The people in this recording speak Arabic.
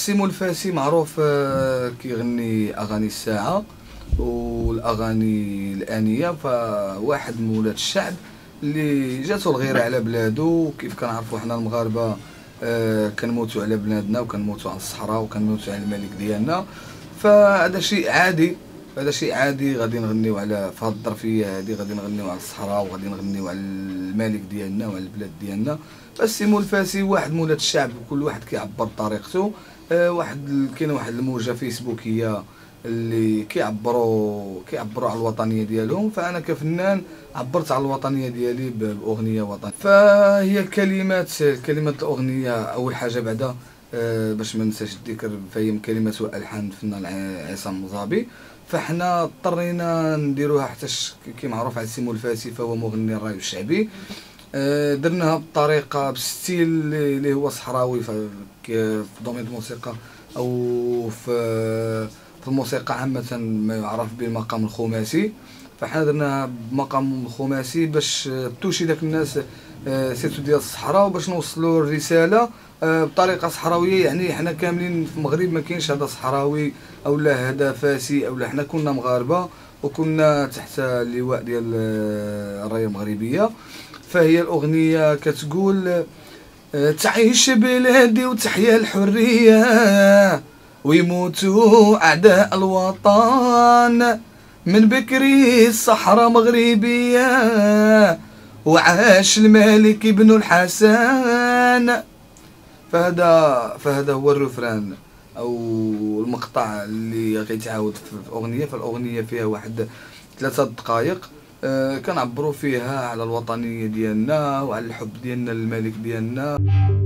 سيمو الفاسي معروف كيغني اغاني الساعه والاغاني الانيه، فواحد من ولاد الشعب اللي جاتو الغيره على بلادو. كيف كنعرفوا حنا المغاربه كنموتوا على بلادنا وكنموتوا على الصحراء وكنموتوا على الملك ديالنا، فهذا شيء عادي. هذا شيء عادي. غادي نغنيو على في هاد الظرفيه هادي، غادي نغنيو على الصحراء وغادي نغنيو على الملك ديالنا وعلى البلاد ديالنا. بس سيمو الفاسي واحد من ولاد الشعب، وكل واحد كيعبر بطريقته. كاينه واحد الموجه فيسبوكيه اللي كيعبروا على الوطنيه ديالهم، فانا كفنان عبرت على الوطنيه ديالي باغنيه وطنيه. فهي كلمات الاغنيه اول حاجه بعدا باش ما ننساش الذكر، فهي من كلمات والحان الفنان عصام مزابي. فاحنا اضطرينا نديروها حتى كي معروف على سيمو الفاسي فهو مغني الراي الشعبي. درناها بطريقه بستيل اللي هو صحراوي في دومين الموسيقى او في الموسيقى عامه، ما يعرف بالمقام الخماسي. فحنا درناها بمقام الخماسي باش توشي داك الناس سيرتو ديال الصحراء، وباش نوصلوا الرساله بطريقه صحراويه. يعني حنا كاملين في المغرب ما كاينش هذا صحراوي او لا هذا فاسي او لا، حنا كنا مغاربه وكنا تحت اللواء ديال الرايه المغربيه. فهي الاغنيه كتقول تعيش بلادي وتحيا الحريه ويموتوا اعداء الوطن، من بكري الصحراء مغربيه وعاش الملك ابن الحسن. فهذا هو الرفران او المقطع اللي غيتعاود في الاغنيه. فالاغنيه فيها واحد 3 دقائق كنعبروا فيها على الوطنيه ديالنا وعلى الحب ديالنا للملك ديالنا.